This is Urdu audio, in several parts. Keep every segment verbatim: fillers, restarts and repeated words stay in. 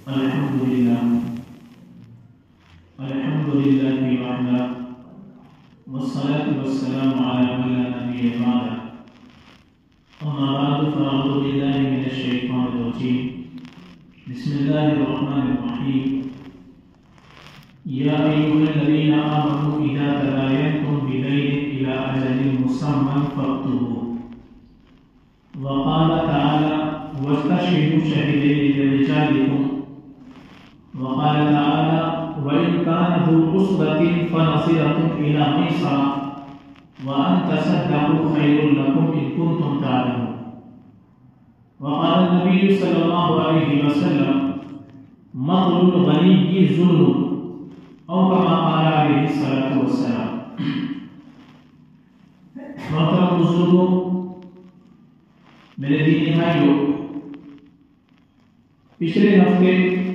الحمد لله الحمد لله وحده والصلاة والسلام على من لا نبي بعده أما بعد فأعوذ بالله من الشيطان الرجيم بسم الله الرحمن الرحيم يا أيها الذين آمنوا إذا تداينتم بدين إلى أجل مسمى فاكتبوه وقال تعالى واستشهدوا شهيدين من رجالكم وقال تعالى وإن كان ذو عسرة فنصيرة إلى ميسرة وأن تصدقوا خير لكم إن كنتم تعلمون وقال النبي صلى الله عليه وسلم مطل الغني ظلم أو كما قال عليه الصلاة والسلام. محترم بزرگوں، میرے دینی بھائیوں، پچھلے ہفتے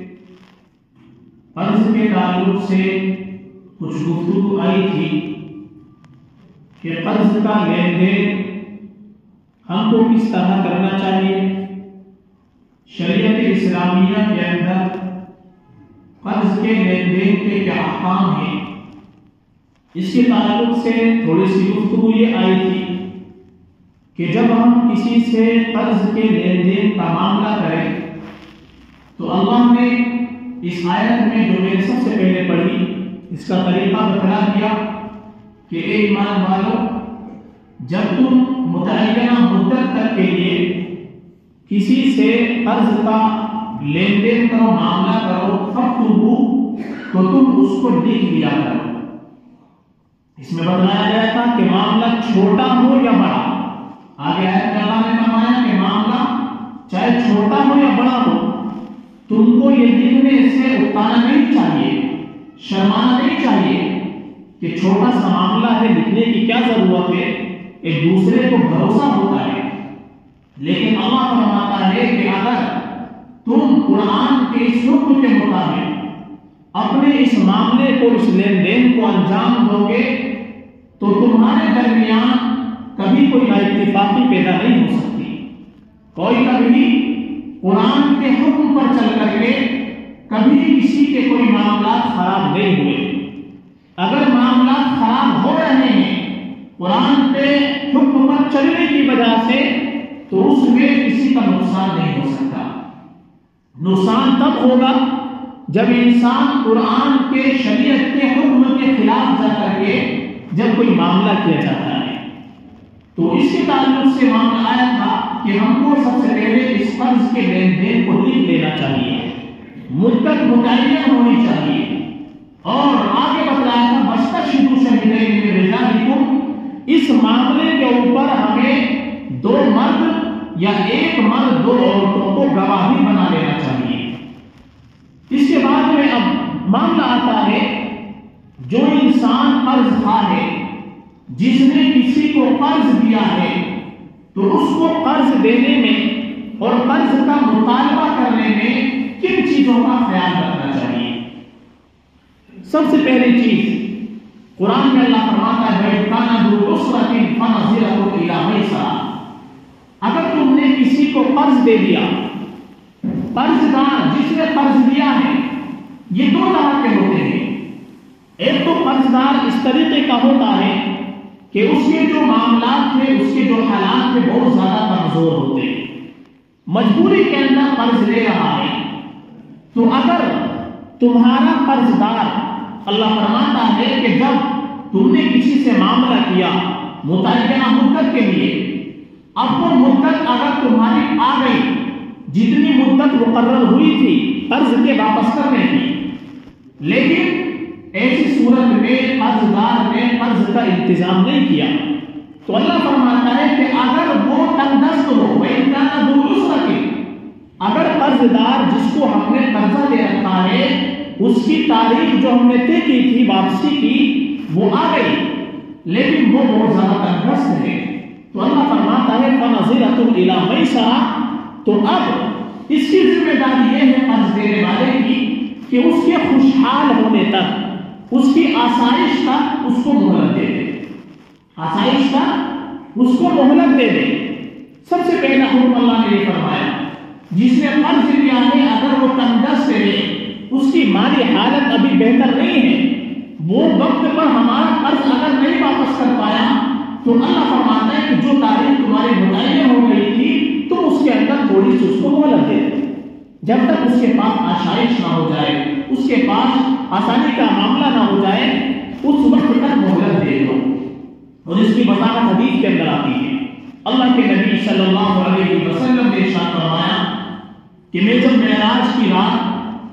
قرض کے تعلق سے کچھ گفتگو آئی تھی کہ قرض کا لین دین ہم کو کس طرح کرنا چاہیے، شریعت اسلامیہ کے اندر قرض کے لین دین کے کیا احکام ہیں. اس کے تعلق سے تھوڑی سی گفتگو یہ آئی تھی کہ جب ہم کسی سے قرض کے لین دین کا معاملہ کریں تو اللہ نے اس آیت میں جو میں نے سب سے پہلے پڑھی اس کا طریقہ بتلا دیا کہ اے ایمان والو، جب تم متعینہ مدت تک کے لیے کسی سے قرض کا لین دین کرو، معاملہ کرو، فاکتبوا، تو تم اس کو لکھ لیا کرو. اس میں بتلایا گیا تھا کہ معاملہ چھوٹا ہو یا بڑا. آگے آیت میں اللہ نے فرمایا کہ معاملہ چاہے چھوٹا ہو یا بڑا ہو، تم کو یہ لکھنے سے اتانا نہیں چاہیے، شرمانا نہیں چاہیے کہ چھوٹا سا معاملہ ہے، لکھنے کی کیا ضرورت ہے، ایک دوسرے کو بھروسہ ہوتا ہے. لیکن اللہ فرماتا ہے کہ اگر تم قرآن کے اس حکم کے مطابق اپنے اس معاملے کو، اس لین دین کو انجام دو گے تو تمہارے درمیان کبھی کوئی اتفاقی پیدا نہیں ہو سکتی. کوئی کبھی قرآن کے حکم پر چل کر کے کبھی کسی کے کوئی معاملات خراب نہیں ہوئے. اگر معاملات خراب ہو رہے ہیں قرآن پہ حکم پر چلنے کی وجہ سے تو اس میں کسی کا نقصان نہیں ہو سکتا. نقصان تب ہوگا جب انسان قرآن کے شریعت کے حکم کے خلاف جا کر کے جب کوئی معاملہ کیا جاتا ہے. تو اس کے تعلق سے معاملہ آیا تھا کہ ہم کو سب سے پہلے اس قرض کے لین دین کو لکھ لینا چاہیے، مدت متعین ہونی چاہیے. اور آگے بتلایا تھا واستشہدوا شہیدین من رجالکم، اس معاملے کے اوپر ہمیں دو مرد یا ایک مرد دو عورتوں کو گواہی بنا لینا چاہیے. اس کے بعد میں اب معاملہ آتا ہے جو انسان قرض خواہ ہے، جس نے کسی کو قرض دیا ہے تو اس کو قرض دینے میں اور قرض کا مطالبہ کرنے میں کن چیزوں کا خیال رکھنا چاہیے. سب سے پہلی چیز قرآن میں اللہ فرماتا ہے وَإِن كَانَ ذُو عُسْرَةٍ فَنَظِرَةٌ إِلَىٰ مَيْسَرَةٍ. اگر تم نے کسی کو قرض دے دیا، قرض دار جس نے قرض دیا ہے، یہ دو طرح کے ہوتے ہیں. ایک تو قرض دار اس طریقے کا ہوتا ہے کہ اس کے جو معاملات تھے، اس کے جو حالات تھے بہت زیادہ کمزور ہوتے ہیں، مجبوری کے اندر قرض لے رہا ہے. تو اگر تمہارا قرض دار، اللہ فرماتا ہے کہ جب تم نے کسی سے معاملہ کیا متعینہ مدت کے لیے، اب وہ مدت اگر تمہاری آ گئی، جتنی مدت مقرر ہوئی تھی قرض کے واپس کرنے کی، لیکن ایسی صورت میں قرض دار نے قرض کا انتظام نہیں کیا، تو اللہ فرماتا ہے کہ اگر وہ تنگ دست ہو، وَإِن كَانَ ذُو عُسْرَةٍ، اگر قرض دار جس کو ہم نے قرضہ دے رکھا ہے اس کی تاریخ جو ہم نے طے کی تھی واپسی کی وہ آ گئی لیکن وہ بہت زیادہ تنگ دست ہے، تو اللہ فرماتا ہے فَنَظِرَةٌ إِلَىٰ مَيْسَرَةٍ. تو اب اس کی ذمہ داری یہ ہے قرض دینے والے کی کہ اس کے خوشحال ہونے تک، اس کی آسائش کا اس کو مہلت دے دے، آسائش کا اس کو مہلت دے دے. سب سے پہلا حکم اللہ نے یہ فرمایا جس نے قرض لیا ہے اگر وہ تنگدست ہے، اس کی مالی حالت ابھی بہتر نہیں ہے، وہ وقت پر ہمارا قرض اگر نہیں واپس کر پایا تو اللہ فرماتا ہے کہ جو تاریخ تمہاری متعین ہو گئی تھی تم اس کے اندر تھوڑی سی اس کو مہلت دے دو، جب تک اس کے پاس آسائش نہ ہو جائے، اس کے پاس آسانی کا معاملہ نہ ہو جائے، اس وقت تک مہلت دے دو۔ اور اس کی وضاحت حدیث کے اندر آتی ہے، اللہ کے نبی صلی اللہ علیہ وسلم نے ارشاد فرمایا کہ میں جب معراج کی رات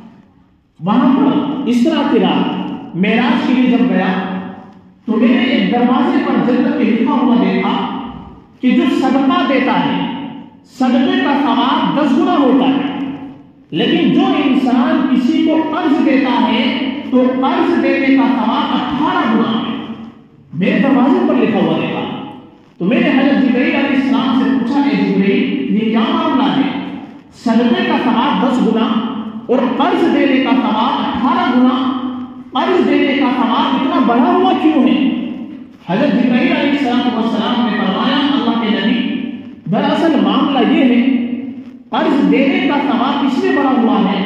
وہاں پر اسراء کی رات معراج کے لیے جب گیا تو میں نے ایک دروازے پر جنت پہ لکھا ہوا دیکھا کہ جو صدقہ دیتا ہے صدقے کا ثواب دس گنا ہوتا ہے، لیکن جو انسان کسی کو قرض دیتا ہے تو قرض دینے کا ثواب اٹھارہ گنا ہے۔ میرے دروازے پر لکھا ہوا دیکھا تو میں نے حضرت جبرائیل علیہ السلام سے پوچھا، اے جبرائیل یہ کیا معاملہ ہے؟ صدقے کا ثواب دس گنا اور قرض دینے کا ثواب اٹھارہ گنا، قرض دینے کا ثواب اتنا بڑا ہوا کیوں ہے؟ حضرت جبرائیل علیہ السلام نے فرمایا، اللہ کے نبی دراصل معاملہ یہ ہے قرض دینے کا ثواب اس لیے بڑا ہوا ہے،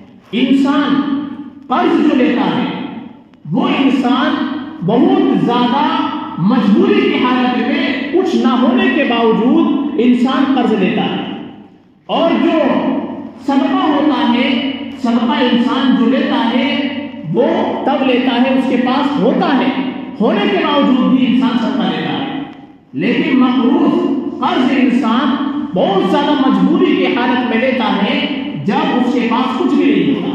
انسان قرض جو لیتا ہے وہ انسان بہت زیادہ مجبوری کی حالت میں کچھ نہ ہونے کے باوجود انسان قرض لیتا ہے، اور جو صدقہ ہوتا ہے، صدقہ انسان جو لیتا ہے وہ تب لیتا ہے اس کے پاس ہوتا ہے، ہونے کے باوجود بھی انسان صدقہ لیتا ہے، لیکن مقروض قرض انسان بہت زیادہ مجبوری کی حالت میں لیتا ہے جب اس کے پاس کچھ بھی نہیں ہوتا۔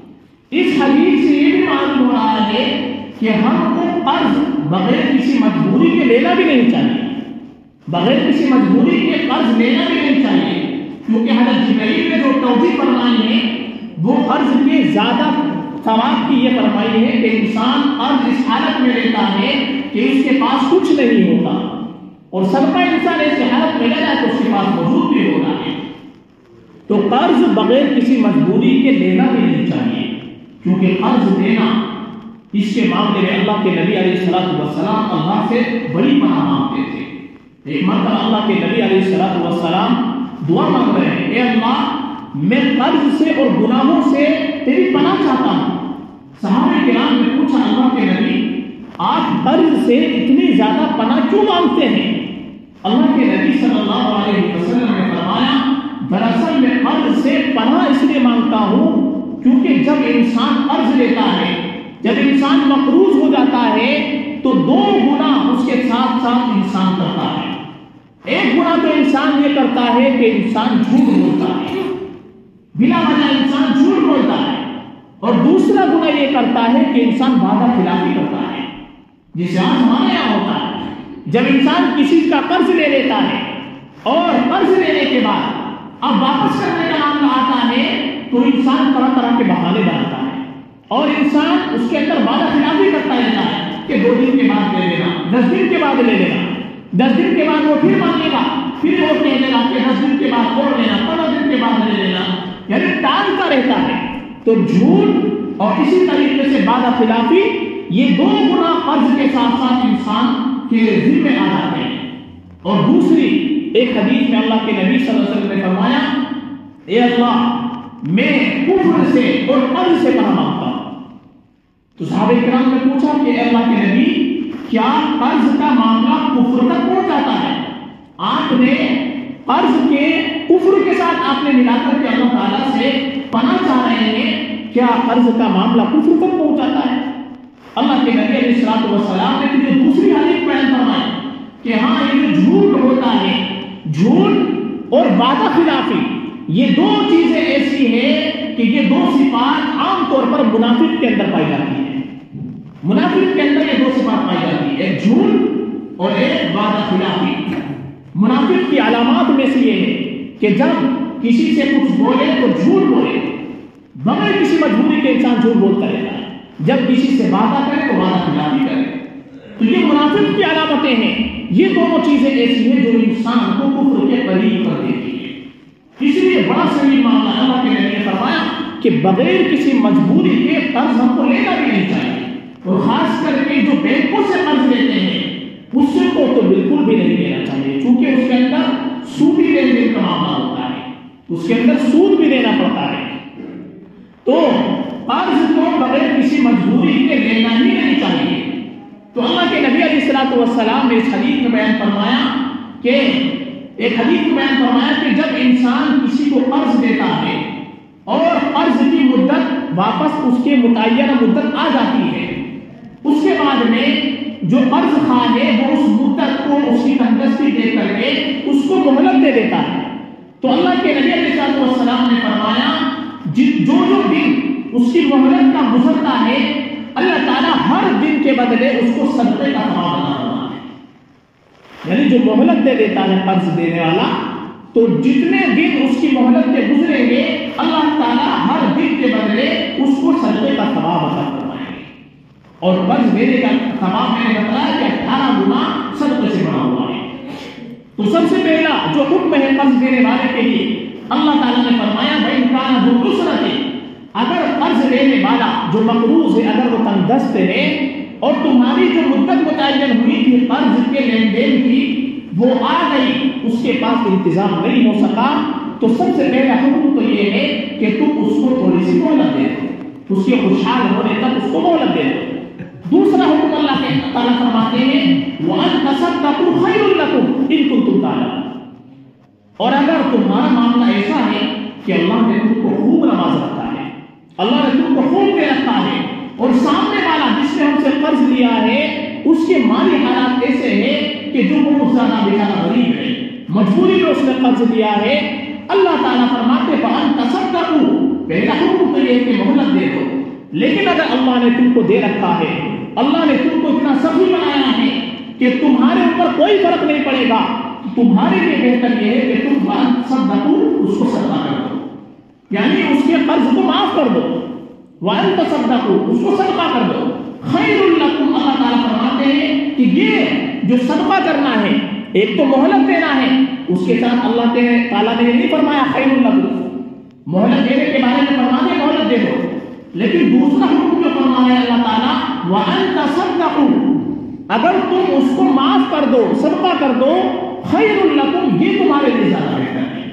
اس حدیث سے یہ بھی معلوم ہو رہا ہے کہ ہم کو قرض بغیر کسی مجبوری کے لینا بھی نہیں چاہیے، بغیر کسی مجبوری کے قرض لینا بھی نہیں چاہیے، کیونکہ حضرت جبرائیل نے جو توجیہ فرمائی ہے وہ قرض کے زیادہ ثواب کی یہ فرمائی ہے کہ انسان قرض اس حالت میں لیتا ہے کہ اس کے پاس کچھ نہیں ہوتا، اور صدقہ انسان ایسی حالت میں لے جائے تو اس کے پاس موجود بھی ہوتا ہے۔ تو قرض بغیر کسی مجبوری کے لینا بھی نہیں چاہیے، کیونکہ قرض دینا اس کے معاملے میں اللہ کے نبی علیہ الصلوۃ والسلام اللہ سے بڑی پناہ مانگتے تھے۔ ایک مرتبہ اللہ کے نبی علیہ الصلوۃ والسلام دعا مانگ رہے ہیں، اے اللہ میں قرض سے اور گناہوں سے تیری پناہ چاہتا ہوں۔ صحابہ کرام نے پوچھا، اللہ کے نبی آپ قرض سے اتنی زیادہ پناہ کیوں مانگتے ہیں؟ اللہ کے نبی صلی اللہ علیہ وسلم نے فرمایا، دراصل میں قرض سے پناہ اس لیے مانگتا ہوں کیونکہ جب انسان قرض لیتا ہے، جب انسان مقروض ہو جاتا ہے تو دو گناہ اس کے ساتھ ساتھ انسان کرتا ہے۔ ایک گناہ تو انسان یہ کرتا ہے کہ انسان جھوٹ بولتا ہے، بلا وجہ انسان جھوٹ بولتا ہے، اور دوسرا گناہ یہ کرتا ہے کہ انسان وعدہ خلافی کرتا ہے، جسے آج ہمارے یہاں ہوتا ہے۔ جب انسان کسی کا قرض لے لیتا ہے اور قرض لینے کے بعد اب واپس کرنے کا معاملہ آتا ہے تو انسان طرح طرح کے بہانے بناتا ہے، اور انسان اس کے اندر وعدہ خلافی کرتا رہتا ہے کہ دو دن کے بعد لے لینا، دس دن کے بعد لے لینا، دس دن کے بعد وہ پھر مانگے گا، پھر وہ کہہ دے گا کہ دس دن کے بعد اور لینا، پندرہ دن کے بعد لے لینا، یعنی ٹالتا رہتا ہے۔ تو جھوٹ اور اسی طریقے سے وعدہ خلافی، یہ دو گناہ قرض کے ساتھ ساتھ انسان کے ذمہ آ جاتے ہیں۔ اور دوسری ایک حدیث میں اللہ کے نبی صلی اللہ علیہ وسلم نے فرمایا، اے اللہ میں کفر سے اور قرض سے پناہ مانگتا ہوں۔ تو صحابہ کرام نے پوچھا کہ اے اللہ کے نبی کیا قرض کا معاملہ کفر تک پہنچ جاتا ہے؟ آپ نے قرض کے کفر کے ساتھ آپ نے ملا کر کے اللہ تعالیٰ سے پناہ چاہ رہے ہیں، کیا قرض کا معاملہ کفر تک پہنچ جاتا ہے؟ اللہ کے نبی علیہ الصلوۃ والسلام نے جو دوسری حدیث بیان فرمائی کہ ہاں یہ جو جھوٹ ہوتا ہے، جھوٹ اور وعدہ خلافی، یہ دو چیزیں ایسی ہیں کہ یہ دو صفات عام طور پر منافق کے اندر پائی جاتی ہیں۔ منافق کے اندر یہ دو صفات پائی جاتی ہیں، ایک جھوٹ اور ایک وعدہ خلافی۔ منافق کی علامات میں سے یہ ہے کہ جب کسی سے کچھ بولے تو جھوٹ بولے، بغیر کسی مجبوری کے انسان جھوٹ بولتا رہتا ہے، جب کسی سے وعدہ کرے تو وعدہ خلافی کرے۔ تو یہ منافق کی علامتیں ہیں، یہ دونوں چیزیں ایسی ہیں جو انسان کو کفر کے قریب کر دیتی ہیں۔ اس لیے بڑا صحیح معاملہ اللہ کے نبی نے فرمایا کہ بغیر کسی مجبوری کے قرض ہم کو لینا بھی نہیں چاہیے، اور خاص کر کے جو بینکوں سے قرض لیتے ہیں اس کو تو بالکل بھی نہیں لینا چاہیے، چونکہ اس کے اندر سودی لین دین کا معاملہ ہوتا ہے۔ اس کے اندر سود بھی دینا پڑتا ہے. تو قرض کو بغیر کسی مجبوری کے لینا ہی نہیں چاہیے. تو اللہ کے نبی علیہ الصلوۃ والسلام نے اس حدیث میں بیان فرمایا کہ ایک حدیث میں بیان فرمایا کہ جب انسان کسی کو قرض دیتا ہے اور قرض کی مدت واپس اس کے متعینہ مدت آ جاتی ہے، اس کے بعد میں جو قرض خواہ ہے وہ اس مدت کو اس کی تندرستی دے کر کے اس کو مہلت دے دیتا ہے. تو اللہ کے نبی علیہ الصلوۃ والسلام نے فرمایا جو جو دن اس کی مہلت کا گزرتا ہے اللہ تعالیٰ ہر دن کے بدلے اس کو صدقے کا ثواب بنا رہا ہے. یعنی جو مہلت دے دیتا ہے قرض دینے والا، تو جتنے دن اس کی مہلت کے گزریں گے اللہ تعالیٰ ہر دن کے بدلے اس کو صدقے کا ثواب عطا فرمائیں گے. اور قرض دینے کا ثواب میں نے بتایا کہ اٹھارہ گنا صدقے سے بنا ہوا ہے. تو سب سے پہلا جو حکم ہے قرض دینے والے کے لیے، اللہ تعالیٰ نے فرمایا بھائی کان ذو عسرۃ، اگر قرض لینے والا جو مقروض ہے اگر وہ تنگ دست ہے اور تمہاری جو مدت متعین ہوئی تھی قرض کے لین دین کی وہ آ گئی، اس کے پاس انتظام نہیں ہو سکا، تو سب سے پہلا حکم تو یہ ہے کہ تم اس کو تھوڑی سی مہلت دے دو، اس کے خوشحال ہونے تک اس کو مہلت دے دو. دوسرا حکم اللہ کے تعالیٰ فرماتے ہیں وَأَن تَصَدَّقُوا خَيْرٌ لَكُمْ إِن كُنتُمْ تَعْلَمُونَ، اور اگر تمہارا معاملہ ایسا ہے کہ اللہ نے تم کو خوب نواز رکھا ہے، اللہ نے تم کو خوب دے رکھا ہے، اور سامنے والا جس نے ہم سے قرض لیا ہے اس کے مالی حالات ایسے ہیں کہ جو بہت زیادہ بیچارہ غریب ہے، مجبوری میں اس نے قرض لیا ہے، اللہ تعالیٰ فرماتے فَأَن تَصَدَّقُوا، پہلا حکم تو یہ کہ مہلت دے دو. لیکن اگر اللہ نے تم کو دے رکھا ہے، اللہ نے تم کو اتنا سخی بنایا ہے کہ تمہارے اوپر کوئی فرق نہیں پڑے گا، تمہارے لیے بہتر یہ ہے کہ تم فَأَن تَصَدَّقُوا اس کو صدقہ کر دو، یعنی اس کے قرض کو معاف کر دو. وَأَن تَصَدَّقُوا اس کو صدقہ کر دو. خَيْرٌ لَكُمْ، اللہ تعالیٰ فرماتے ہیں کہ یہ جو صدقہ کرنا ہے، ایک تو مہلت دینا ہے، اس کے ساتھ اللہ تعالیٰ نے نہیں فرمایا خَيْرٌ لَكُمْ، مہلت دینے کے بارے میں فرمانے مہلت دے دو، لیکن دوسرا حکم جو فرمایا ہے اللہ تعالیٰ وَأَن تَصَدَّقُوا، اگر تم اس کو معاف کر دو، صدقہ کر دو، خَيْرٌ لَكُمْ، یہ تمہارے لیے زیادہ بہتر ہے.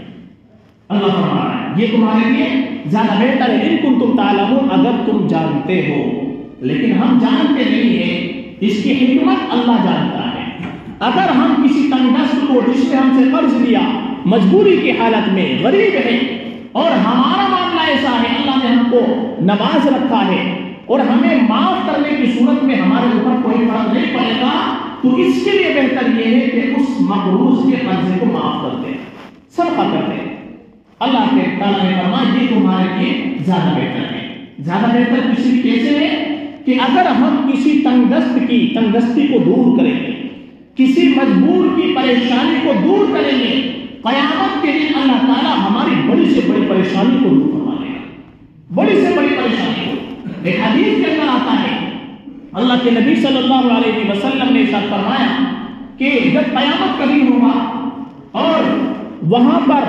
اللہ فرما رہا ہے یہ تمہارے لیے زیادہ بہتر ہے ان کنتم تعلمون، اگر تم جانتے ہو. لیکن ہم جانتے نہیں ہیں، اس کی حکمت اللہ جانتا ہے. اگر ہم کسی تنگ دست کو جس نے ہم سے قرض لیا مجبوری کی حالت میں غریب ہے اور ہمارا معاملہ ایسا ہے اللہ نے ہم کو نواز رکھا ہے اور ہمیں معاف کرنے کی صورت میں ہمارے اوپر کوئی فرق نہیں پڑے گا، تو اس کے لیے بہتر یہ ہے کہ اس مقروض کے قرضے کو معاف کر دیں، صدقہ کر دیں. اللہ کے تعالیٰ نے فرمایا یہ تمہارے لیے زیادہ بہتر ہے. زیادہ بہتر کسی کیسے ہے کہ اگر ہم کسی تنگ دست کی تنگ دستی کو دور کریں گے، کسی مجبور کی پریشانی کو دور کریں گے، قیامت کے دن اللہ تعالیٰ ہماری بڑی سے بڑی پریشانی کو دور فرما لے گا. بڑی سے بڑی پریشانی کو ایک حدیث کے اندر آتا ہے، اللہ کے نبی صلی اللہ علیہ وسلم نے ارشاد فرمایا کہ جب قیامت کا دن ہوگا اور وہاں پر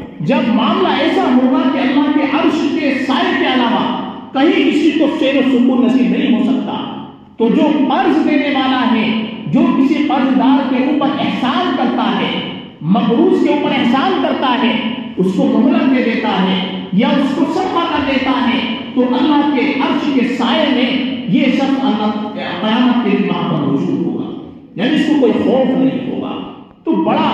جب معاملہ ایسا ہوگا کہ اللہ کے عرش کے سائے کے علاوہ کہیں کسی کو سیر و سکون نصیب نہیں ہو سکتا، تو جو قرض دینے والا ہے، جو کسی قرض دار کے اوپر احسان کرتا ہے، مقروض کے اوپر احسان کرتا ہے، اس کو مہلت دے دیتا ہے یا اس کو صدقہ کر دیتا ہے، تو اللہ کے عرش کے سائے میں یہ شخص اللہ قیامت کے دن وہاں پر موجود ہوگا، یعنی اس کو کوئی خوف نہیں ہوگا. تو بڑا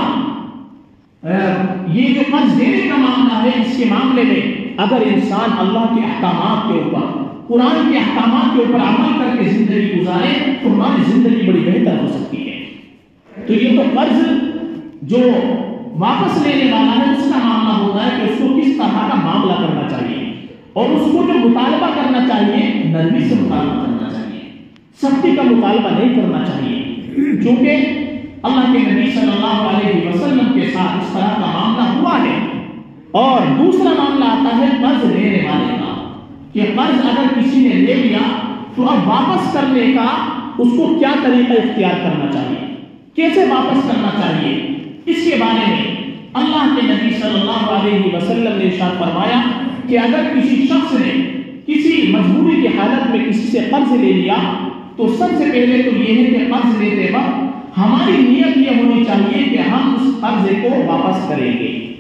یہ جو قرض دینے کا معاملہ ہے، اس کے معاملے میں اگر انسان اللہ کے احکامات کے اوپر، قرآن کے احکامات کے اوپر عمل کر کے زندگی گزارے تو ہماری زندگی بڑی بہتر ہو سکتی ہے. تو یہ تو قرض جو واپس لینے والا ہے اس کا معاملہ ہوتا ہے کہ اس کو کس طرح کا معاملہ کرنا چاہیے اور اس کو جو مطالبہ کرنا چاہیے نرمی سے مطالبہ کرنا چاہیے، سختی کا مطالبہ نہیں کرنا چاہیے، کیونکہ اللہ کے نبی صلی اللہ علیہ وسلم کے ساتھ اس طرح کا معاملہ ہوا ہے. اور دوسرا معاملہ آتا ہے قرض لینے والے کا، کہ قرض اگر کسی نے لے لیا تو اب واپس کرنے کا اس کو کیا طریقہ اختیار کرنا چاہیے، کیسے واپس کرنا چاہیے، اس کے بارے میں اللہ کے نبی صلی اللہ علیہ وسلم نے ارشاد فرمایا کہ اگر کسی شخص نے کسی مجبوری کی حالت میں کسی سے قرض لے لیا تو سب سے پہلے تو یہ ہے کہ قرض لیتے وقت ہماری نیت یہ ہونی چاہیے کہ ہم اس قرض کو واپس کریں گے.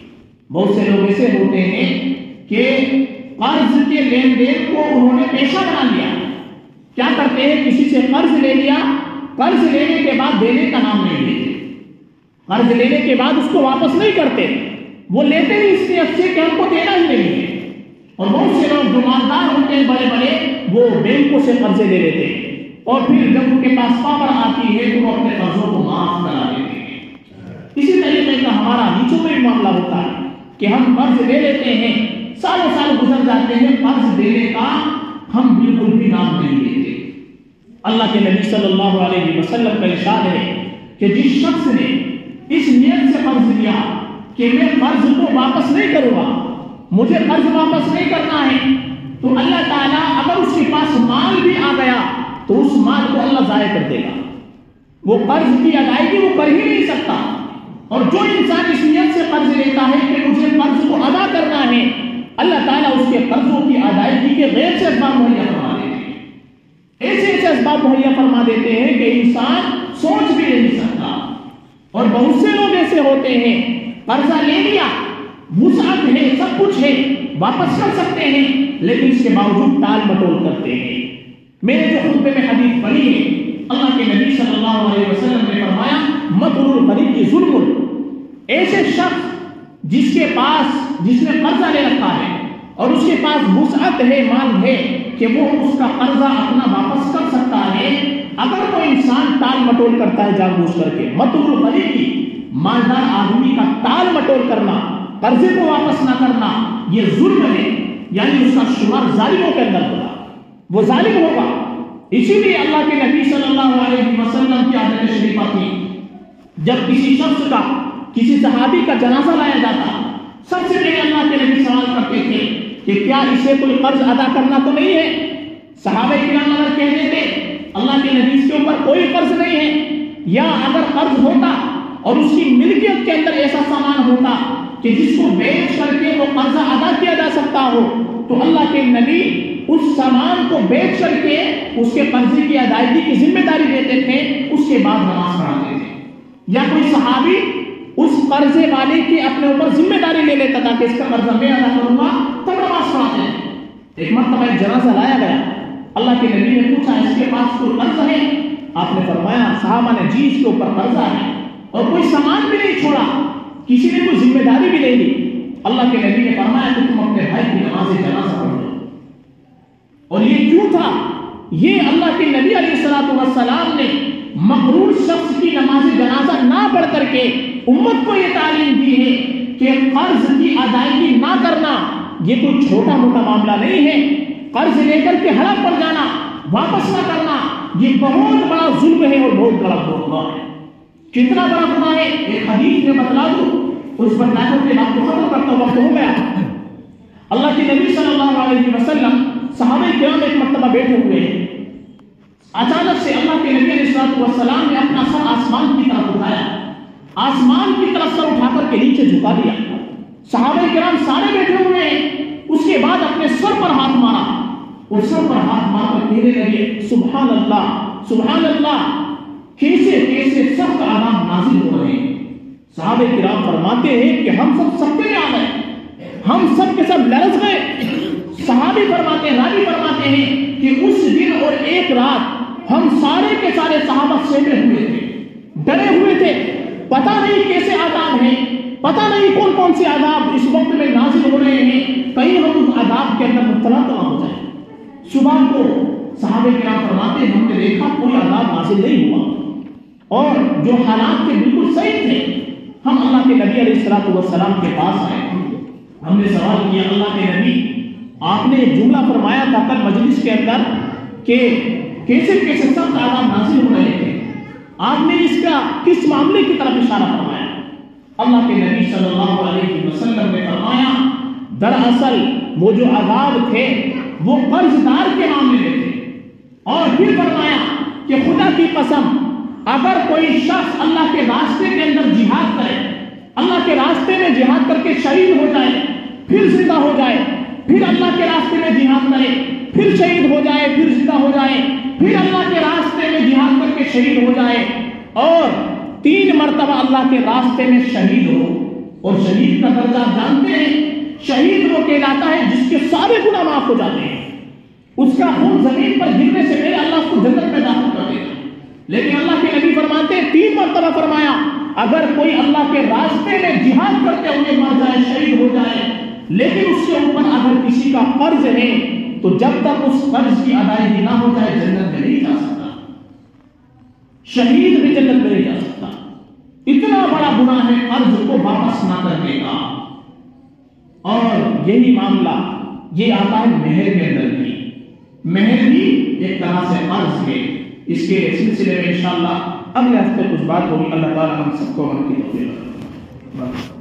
بہت سے لوگ ایسے ہوتے ہیں کہ قرض کے لین دین کو انہوں نے پیشہ بنا لیا. کیا کرتے ہیں؟ کسی سے قرض لے لیا، قرض لینے کے بعد دینے کا نام نہیں لیتے، قرض لینے کے بعد اس کو واپس نہیں کرتے، وہ لیتے ہی اس نیت سے کہ ہم کو دینا ہی نہیں ہے. اور بہت سے لوگ جو مالدار ہوتے ہیں بڑے بڑے، وہ بینکوں سے قرضے لے لیتے ہیں اور پھر جب ان کے پاس پاور آتی ہے تو وہ اپنے قرضوں کو معاف کرا دیتے ہیں. اسی طریقے کا ہمارا نیچوں میں بھی معاملہ ہوتا ہے کہ ہم قرض لے لیتے ہیں، سالوں سال گزر جاتے ہیں، قرض دینے کا ہم بالکل بھی نام نہیں لیتے. اللہ کے نبی صلی اللہ علیہ وسلم کا ارشاد ہے کہ جس شخص نے اس نیت سے قرض لیا کہ میں قرض کو واپس نہیں کروں گا، مجھے قرض واپس نہیں کرنا ہے، تو اللہ تعالیٰ اگر اس کے پاس مال بھی آ گیا تو اس مال کو اللہ ضائع کر دے گا. وہ قرض کی ادائیگی وہ کر ہی نہیں سکتا. اور جو انسان اس نیت سے قرض لیتا ہے کہ مجھے قرض کو ادا کرنا ہے، اللہ تعالیٰ اس کے قرضوں کی ادائیگی کے غیر سے اسباب مہیا فرما دیتے ہیں. ایسے ایسے اسباب مہیا فرما دیتے ہیں کہ انسان سوچ بھی نہیں سکتا. اور بہت سے لوگ ایسے ہوتے ہیں، قرضہ لے لیا، وسعت ہے، سب کچھ ہے، واپس کر سکتے ہیں، لیکن اس کے باوجود ٹال مٹول کرتے ہیں. میں نے جو خطبے میں حدیث پڑھی ہے، اللہ کے نبی صلی اللہ علیہ وسلم نے فرمایا مطلوب القریب کی ظلم. ایسے شخص جس کے پاس جس نے قرضہ لے رکھا ہے اور اس کے پاس وسعت ہے، مال ہے کہ وہ اس کا قرضہ اپنا واپس کر سکتا ہے، اگر کوئی انسان ٹال مٹول کرتا ہے جان بوجھ کر کے، مطلوب القریب کی مالدار آدمی کا ٹال مٹول کرنا، قرضے کو واپس نہ کرنا، یہ ظلم ہے. یعنی اس کا شمار ظالموں کے اندر ہوگا، وہ ظالم ہوگا. اسی لیے اللہ کے نبی صلی اللہ علیہ وسلم کی عادت شریفہ تھی، جب کسی شخص کا، کسی صحابی کا جنازہ لایا جاتا، سب سے پہلے اللہ کے نبی سوال کرتے تھے کہ کیا اسے کوئی قرض ادا کرنا تو نہیں ہے؟ صحابہ کرام اگر کہہ دیتے اللہ کے نبی اس کے اوپر کوئی قرض نہیں ہے، یا اگر قرض ہوتا اور اس کی ملکیت کے اندر ایسا سامان ہوتا کہ جس کو بیچ کر کے وہ قرضہ ادا کیا جا سکتا ہو، تو اللہ کے نبی اس سامان کو بیچ کر کے اس کے قرضے کی ادائیگی کی ذمہ داری دیتے تھے، اس کے بعد نماز پڑھاتے تھے. یا کوئی صحابی اس قرضے والے کی اپنے اوپر ذمہ داری لے لیتا تھا کہ اس کا قرضہ میں ادا کروں گا، تب نماز پڑھاتے ہیں. ایک مرتبہ ایک جنازہ لایا گیا، اللہ کے نبی نے پوچھا اس کے پاس کوئی قرض ہے؟ آپ نے فرمایا، صحابہ نے جی اس کے اوپر قرضہ ہے، اور کوئی سامان بھی نہیں چھوڑا، کسی نے کوئی ذمہ داری بھی نہیں لی. اللہ کے نبی نے فرمایا کہ تم اپنے بھائی کی نماز جنازہ پڑھ لو. اور یہ کیوں تھا؟ یہ اللہ کے نبی علیہ الصلوۃ والسلام نے مغرور شخص کی نماز جنازہ نہ پڑھ کر کے امت کو یہ تعلیم دی ہے کہ قرض کی ادائیگی نہ کرنا یہ کوئی چھوٹا موٹا معاملہ نہیں ہے. قرض لے کر کے ہڑپ پڑ جانا، واپس نہ کرنا، یہ بہت بڑا ظلم ہے اور بہت بڑا گناہ ہے. کتنا بڑا گناہ ہے ایک حدیث میں بتلا دوں، اس پر ناظر کے بات کو ختم کرتا وقت ہو گیا. اللہ کے نبی صلی اللہ علیہ وسلم صحابہ کرام ایک مرتبہ بیٹھے ہوئے ہیں، اچانک سے اللہ کے نبی علیہ الصلوۃ والسلام نے اپنا سر آسمان کی طرف اٹھایا، آسمان کی طرف سر اٹھا کر کے نیچے جھکا دیا. صحابہ کرام سارے بیٹھے ہوئے ہیں، اس کے بعد اپنے سر پر ہاتھ مارا اور سر پر ہاتھ مار کر کہنے لگے سبحان اللہ سبحان اللہ، کیسے کیسے سخت عذاب نازل ہو رہے ہیں. صحابہ کرام فرماتے ہیں کہ ہم سب سکتے میں آ گئے، ہم سب کے سب لرز گئے. صحابی فرماتے ہیں، راوی فرماتے ہیں کہ اس دن اور ایک رات ہم سارے کے سارے صحابہ سہمے ہوئے تھے، ڈرے ہوئے تھے، پتہ نہیں کیسے عذاب ہیں، پتہ نہیں کون کون سے عذاب اس وقت میں نازل ہو رہے ہیں، کہیں ہم اس عذاب کے اندر مبتلا تو نہ ہو جائیں. صبح کو صحابہ کرام فرماتے ہیں ہم نے دیکھا کوئی عذاب نازل نہیں ہوا، اور جو حالات کے بالکل صحیح تھے. ہم اللہ کے نبی علیہ الصلوۃ والسلام کے پاس آئے، ہم نے سوال کیا اللہ کے نبی آپ نے ایک جملہ فرمایا تھا کل مجلس کے اندر کہ کیسے کیسے سخت عذاب نازل ہو رہے تھے، آپ نے اس کا کس معاملے کی طرف اشارہ فرمایا؟ اللہ کے نبی صلی اللہ علیہ وسلم نے فرمایا دراصل وہ جو عذاب تھے وہ قرض دار کے معاملے میں تھے. اور پھر فرمایا کہ خدا کی قسم اگر کوئی شخص اللہ کے راستے کے اندر جہاد کرے، اللہ کے راستے میں جہاد کر کے شہید ہو جائے، پھر زندہ ہو جائے، پھر اللہ کے راستے میں جہاد کرے، پھر شہید ہو جائے، پھر زندہ ہو جائے، پھر اللہ کے راستے میں جہاد کر کے شہید ہو جائے، اور تین مرتبہ اللہ کے راستے میں شہید ہو، اور شہید کا درجہ آپ جانتے ہیں، شہید وہ کہلاتا ہے جس کے سارے گناہ معاف ہو جاتے ہیں، اس کا خون زمین پر گرنے سے پہلے اللہ اس کو جنت میں داخل کر دیتا ہے۔ لیکن اللہ کے نبی فرماتے ہیں، تین مرتبہ فرمایا، اگر کوئی اللہ کے راستے میں جہاد کرتے ہوئے مر جائے، شہید ہو جائے، لیکن اس کے اوپر اگر کسی کا قرض ہے تو جب تک اس قرض کی ادائیگی نہ ہو جائے جنت میں نہیں جا سکتا، شہید بھی جنت میں نہیں جا سکتا۔ اتنا بڑا گناہ ہے قرض کو واپس نہ کرنے کا۔ اور یہی معاملہ یہ آتا ہے مہر کے اندر بھی، مہر بھی ایک طرح سے قرض ہے۔ اس کے سلسلے میں انشاءاللہ اگلے ہفتے کچھ بات ہوگی۔ اللہ تعالی ہم سب کو ہم کی توفیق عطا فرمائے۔